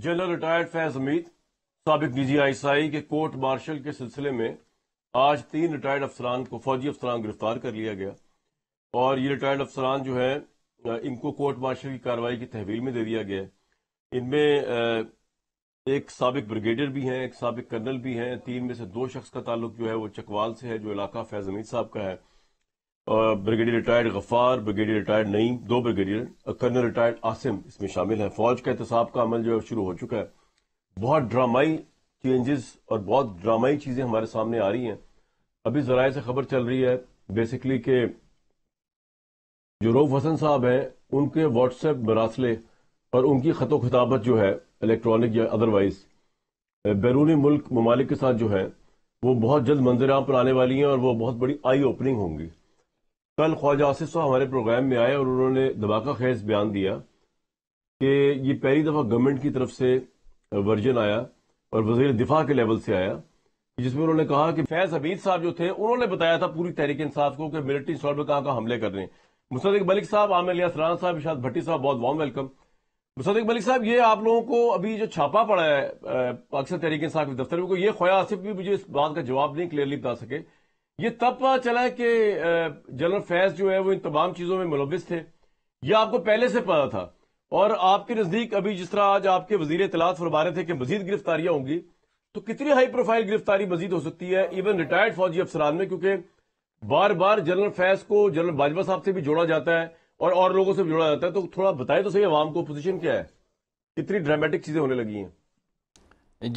General retired Faiz Hameed साबिक DG ISI के court martial के सिलसिले में आज 3 रिटायर्ड अफसरान को, फौजी अफसरान गिरफ्तार कर लिया गया। और ये रिटायर्ड अफसरान जो है इनको कोर्ट मार्शल की कार्रवाई की तहवील में दे दिया गया है। इनमें एक साबिक ब्रिगेडियर भी हैं, एक साबिक कर्नल भी हैं। 3 में से 2 शख्स का ताल्लुक जो है वो चकवाल से है, जो इलाका फैज हमीद साहब का है। और brigadier retired Ghaffar, brigadier retired Naeem, 2 brigadier, colonel retired Asim इसमें शामिल है। फौज का एहतसाब का अमल जो है शुरू हो चुका है। बहुत ड्रामाई चेंजेस और बहुत ड्रामाई चीजें हमारे सामने आ रही हैं। अभी जराए से खबर चल रही है बेसिकली कि जो रऊफ हसन साहब हैं उनके व्हाट्सएप मरासले और उनकी खतो खिताबत जो है इलेक्ट्रॉनिक या अदरवाइज बैरूनी मुल्क ममालिक के साथ जो है वो बहुत जल्द मंजर-आम पर आने वाली हैं और वो बहुत बड़ी आई ओपनिंग होंगी। कल ख्वाजा आसिफ साहब हमारे प्रोग्राम में आए और उन्होंने धमाका खेज बयान दिया कि ये पहली दफा गवर्नमेंट की तरफ से वर्जन आया और वजीर दिफा के लेवल से आया, जिसमें उन्होंने कहा कि फैज हमीद साहब जो थे उन्होंने बताया था पूरी तहरीक इंसाफ को कि मिलिट्री स्टॉल पर कहां हमले कर रहे हैं। मुस्सदिक मलिक साहब, आमिर, इलियास, राना साहब, इरशाद, भट्टी साहब, बहुत वार्म वेलकम। मुस्सदिक मलिक साहब, ये आप लोगों को अभी जो छापा पड़ा है पाकिस्तान तहरीक इंसाफ के दफ्तर में, को ये ख्वाजा आसिफ भी मुझे इस बात का जवाब नहीं क्लियरली बता सके। ये तब पता चला है कि जनरल फैज जो है वो इन तमाम चीजों में मुलविस थे, यह आपको पहले से पता था? और आपके नजदीक अभी जिस तरह आज आपके वजीर इत्तलात फरमा रहे थे कि मजीद गिरफ्तारियां होंगी, तो कितनी हाई प्रोफाइल गिरफ्तारी मजीद हो सकती है इवन रिटायर्ड फौजी अफसरान में? क्योंकि बार बार जनरल फैज को जनरल बाजवा साहब से भी जोड़ा जाता है और लोगों से भी जोड़ा जाता है, तो थोड़ा बताए तो सही अवाम को पोजीशन क्या है, कितनी ड्रामेटिक चीजें होने लगी हैं?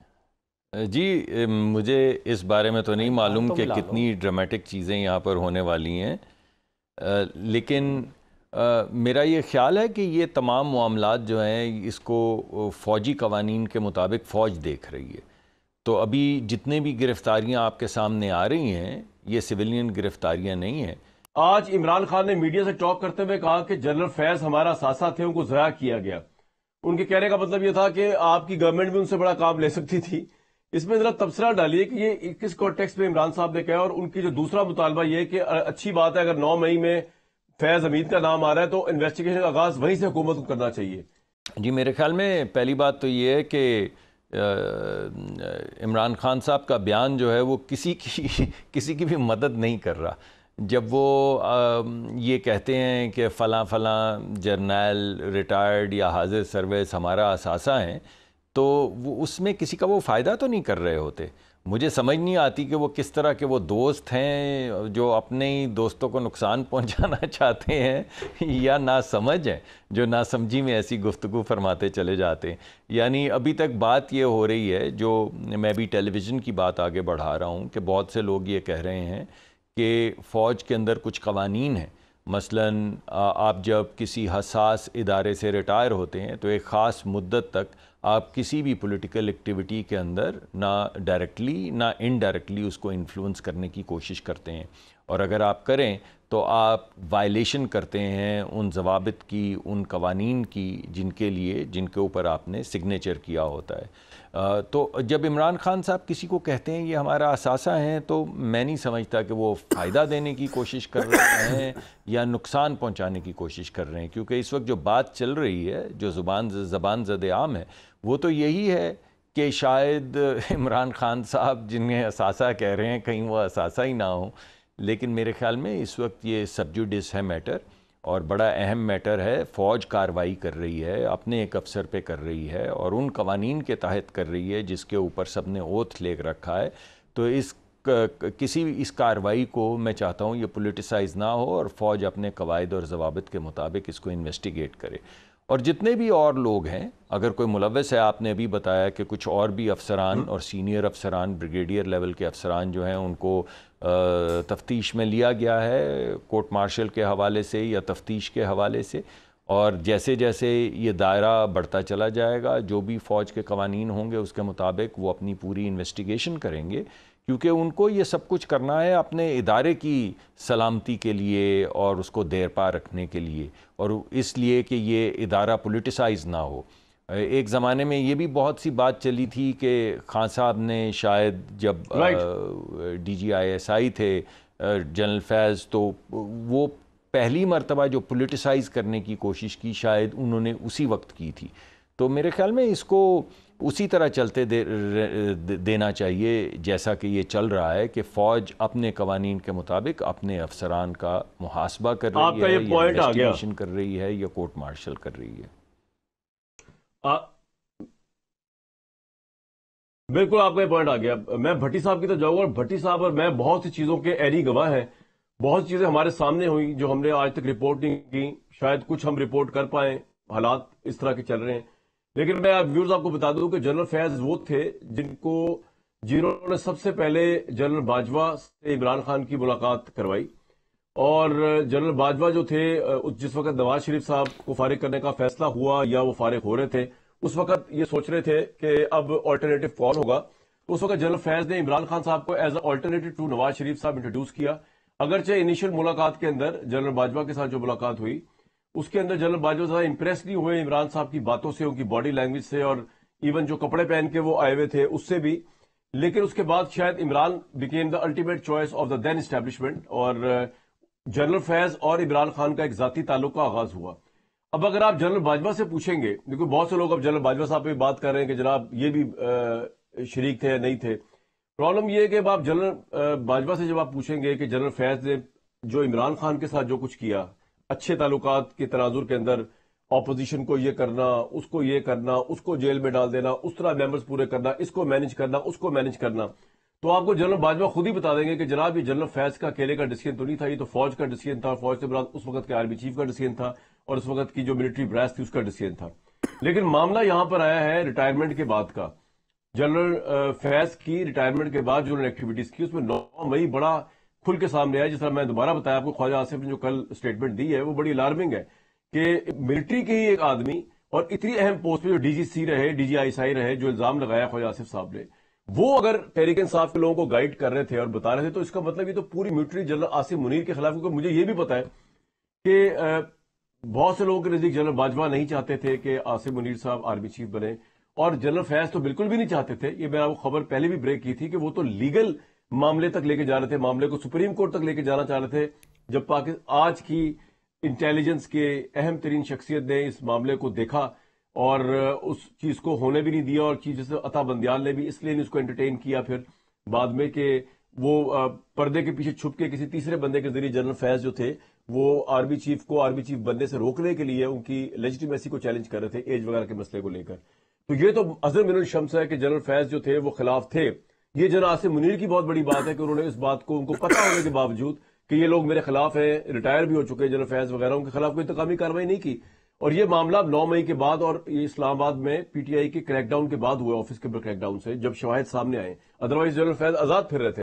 जी, मुझे इस बारे में तो नहीं मालूम कि कितनी ड्रामेटिक चीज़ें यहाँ पर होने वाली हैं, लेकिन मेरा ये ख्याल है कि ये तमाम मामलात जो हैं इसको फ़ौजी कवानीन के मुताबिक फ़ौज देख रही है। तो अभी जितने भी गिरफ्तारियाँ आपके सामने आ रही हैं ये सिविलियन गिरफ्तारियाँ नहीं हैं। आज इमरान खान ने मीडिया से टॉक करते हुए कहा कि जनरल फैज हमारा सासा थे, उनको ज़ाया किया गया। उनके कहने का मतलब यह था कि आपकी गवर्नमेंट भी उनसे बड़ा काम ले सकती थी। इसमें जरा तबसरा डालिए कि ये किस कॉन्टेक्स्ट में इमरान साहब ने कहा, और उनकी जो दूसरा मुतालबा ये कि अच्छी बात है अगर 9 मई में फैज हमीद का नाम आ रहा है तो इन्वेस्टिगेशन का आगाज वहीं से हुकूमत को करना चाहिए। जी, मेरे ख्याल में पहली बात तो ये है कि इमरान खान साहब का बयान जो है वो किसी की भी मदद नहीं कर रहा। जब वो ये कहते हैं कि फ़लाँ फ़लाँ जर्नल रिटायर्ड या हाजिर सर्विस हमारा असासा हैं, तो वो उसमें किसी का वो फ़ायदा तो नहीं कर रहे होते। मुझे समझ नहीं आती कि वो किस तरह के वो दोस्त हैं जो अपने ही दोस्तों को नुकसान पहुंचाना चाहते हैं, या नासमझ हैं जो नासमझी में ऐसी गुफ्तगू फरमाते चले जाते हैं। यानी अभी तक बात ये हो रही है, जो मैं भी टेलीविज़न की बात आगे बढ़ा रहा हूँ, कि बहुत से लोग ये कह रहे हैं कि फ़ौज के अंदर कुछ कवानीन हैं। मसलन आप जब किसी हसास इदारे से रिटायर होते हैं तो एक ख़ास मुद्दत तक आप किसी भी पॉलिटिकल एक्टिविटी के अंदर ना डायरेक्टली ना इनडायरेक्टली उसको इन्फ्लुएंस करने की कोशिश करते हैं, और अगर आप करें तो आप वायलेशन करते हैं उन ज़वाबित की, उन कवानीन की जिनके ऊपर आपने सिग्नेचर किया होता है। तो जब इमरान खान साहब किसी को कहते हैं ये हमारा असासा हैं, तो मैं नहीं समझता कि वो फ़ायदा देने की कोशिश कर रहे हैं या नुकसान पहुंचाने की कोशिश कर रहे हैं, क्योंकि इस वक्त जो बात चल रही है, जो ज़बान ज़द आम है, वो तो यही है कि शायद इमरान खान साहब जिन्हें असासा कह रहे हैं कहीं वो असासा ही ना हो। लेकिन मेरे ख़्याल में इस वक्त ये सब जुडिस है मैटर, और बड़ा अहम मैटर है। फ़ौज कार्रवाई कर रही है, अपने एक अफसर पे कर रही है और उन कवानीन के तहत कर रही है जिसके ऊपर सब ने ओथ ले रखा है। तो इस कार्रवाई को मैं चाहता हूँ ये पोलिटिसाइज़ ना हो और फ़ौज अपने कवायद और ज़वाबित के मुताबिक इसको इन्वेस्टिगेट करे। और जितने भी और लोग हैं, अगर कोई मुलव्वस है, आपने अभी बताया कि कुछ और भी अफसरान और सीनियर अफसरान, ब्रिगेडियर लेवल के अफसरान जो हैं उनको तफ्तीश में लिया गया है कोर्ट मार्शल के हवाले से या तफ्तीश के हवाले से, और जैसे जैसे ये दायरा बढ़ता चला जाएगा, जो भी फ़ौज के कवानीन होंगे उसके मुताबिक वो अपनी पूरी इन्वेस्टिगेशन करेंगे, क्योंकि उनको ये सब कुछ करना है अपने इदारे की सलामती के लिए और उसको देर पा रखने के लिए, और इसलिए कि ये इदारा पोलिटिसाइज़ ना हो। एक ज़माने में ये भी बहुत सी बात चली थी कि खान साहब ने शायद जब DG ISI थे जनरल फैज़, तो वो पहली मरतबा जो पोलिटिसाइज़ करने की कोशिश की शायद उन्होंने उसी वक्त की थी। تو میرے خیال میں اس کو اسی طرح چلتے دینا چاہیے جیسا کہ یہ چل رہا ہے کہ فوج اپنے قوانین کے مطابق اپنے افسران کا محاسبہ کر رہی ہے، یا انویسٹیگیشن کر رہی ہے، یا کورٹ مارشل کر رہی ہے۔ بالکل آپ کا یہ پوائنٹ آ گیا۔ میں بھٹی صاحب کی تو جاؤں گا، اور بھٹی صاحب اور میں بہت سی چیزوں کے عینی گواہ ہیں، بہت سی چیزیں ہمارے سامنے ہوئی جو ہم نے آج تک رپورٹ نہیں کی، شاید کچھ ہم رپورٹ کر پائیں، حالات اس طرح کے چل رہے ہیں۔ لیکن میں ویورز آپ کو بتا دوں کہ جنرل فیض وہ تھے جنہوں نے سب سے پہلے جنرل باجوہ سے عمران خان کی ملاقات کروائی، اور جنرل باجوہ جو تھے جس وقت نواز شریف صاحب کو فارغ کرنے کا فیصلہ ہوا یا وہ فارغ ہو رہے تھے، اس وقت یہ سوچ رہے تھے کہ اب آلٹرنیٹو کون ہوگا۔ اس وقت جنرل فیض نے عمران خان صاحب کو as a alternative to Nawaz Sharif صاحب انٹروڈیوس کیا۔ اگرچہ انیشل ملاقات کے اندر جنرل باجوہ کے ساتھ جو ملاقات ہوئی اس کے اندر جنرل باجوہ زیادہ امپریس نہیں ہوئے عمران صاحب کی باتوں سے، ان کی باڈی لینگویج سے، اور ایون جو کپڑے پہن کے وہ آئے ہوئے تھے اس سے بھی۔ لیکن اس کے بعد شاید Imran became the ultimate choice of the then establishment, اور جنرل فیض اور عمران خان کا ایک ذاتی تعلق کا آغاز ہوا۔ اب اگر آپ جنرل باجوہ سے پوچھیں گے، دیکھو بہت سے لوگ اب جنرل باجوہ صاحب پہ بات کر رہے ہیں کہ جناب یہ بھی شریک تھے یا نہیں تھے۔ پرابلم یہ ہے کہ اب آپ جنرل باجوہ سے جب آپ پوچھیں گے کہ جنرل فیض نے جو عمران خان کے ساتھ جو کچھ کیا، اچھے تعلقات کے تناظر کے اندر اپوزیشن کو یہ کرنا، اس کو یہ کرنا، اس کو جیل میں ڈال دینا، اس طرح ممبرز پورے کرنا، اس کو مینج کرنا، اس کو مینج کرنا، تو آپ کو جنرل باجوہ خود ہی بتا دیں گے کہ جناب یہ جنرل فیض کا اکیلے کا ڈیسیژن تو نہیں تھا، یہ تو فوج کا ڈیسیژن تھا، فوج سے مراد اس وقت کے آرمی چیف کا ڈیسیژن تھا، اور اس وقت کی جو ملٹری براس تھی اس کا ڈیسیژن تھا۔ لیکن معاملہ یہاں پر آیا ہے ریٹائرمنٹ کے بعد کا۔ جنرل فیض کی ریٹائرمنٹ کے بعد جو انہوں نے ایکٹیویٹیز کی اس میں 9 مئی بڑا کھل کے سامنے آیا۔ جس طرح میں دوبارہ بتایا آپ کو، خواجہ آصف نے جو کل سٹیٹمنٹ دی ہے وہ بڑی الارمنگ ہے کہ ملٹری کے ہی ایک آدمی اور اتنی اہم پوسٹ پہ جو ڈی جی سی رہے، ڈی جی آئی رہے، جو الزام لگایا خواجہ آصف صاحب نے، وہ اگر تحریک انصاف کے لوگوں کو گائیڈ کر رہے تھے اور بتا رہے تھے، تو اس کا مطلب یہ تو پوری ملٹری جنرل آصف منیر کے خلاف، کیونکہ مجھے یہ بھی پتا ہے کہ بہت سے لوگوں کے نزدیک جنرل باجوہ نہیں چاہتے تھے کہ آصف منیر صاحب آرمی چیف بنے، اور جنرل فیض تو بالکل بھی نہیں چاہتے تھے۔ یہ میں نے آپ کو خبر پہلے بھی بریک کی تھی کہ وہ تو لیگل معاملے تک لے کے جا رہے تھے، معاملے کو سپریم کورٹ تک لے کے جانا چاہ رہے تھے، جب آج کی انٹیلیجنس کے اہم ترین شخصیت نے اس معاملے کو دیکھا اور اس چیز کو ہونے بھی نہیں دیا، اور چیز جیسے عطا بندیال نے بھی اس لیے نہیں اس کو انٹرٹین کیا پھر بعد میں کہ وہ پردے کے پیچھے چھپ کے کسی تیسرے بندے کے ذریعے جنرل فیض جو تھے وہ آرمی چیف کو آرمی چیف بننے سے روکنے کے لیے ان کی لیجیٹیمیسی کو چیلنج کر رہے تھے، ایج وغیرہ کے مسئلے کو لے کر۔ تو یہ تو ازر من الشمس ہے کہ جنرل فیض جو تھے وہ خلاف تھے۔ یہ جنرل آصف منیر کی بہت بڑی بات ہے کہ انہوں نے اس بات کو، ان کو پتہ ہونے کے باوجود کہ یہ لوگ میرے خلاف ہیں، ریٹائر بھی ہو چکے جنرل فیض وغیرہ، ان کے خلاف کوئی انتقامی کارروائی نہیں کی۔ اور یہ معاملہ 9 مئی کے بعد اور یہ اسلام آباد میں پی ٹی آئی کے کریک ڈاؤن کے بعد ہوا، آفس کے کریک ڈاؤن سے، جب شواہد سامنے آئے، ادروائز جنرل فیض آزاد پھر رہے تھے۔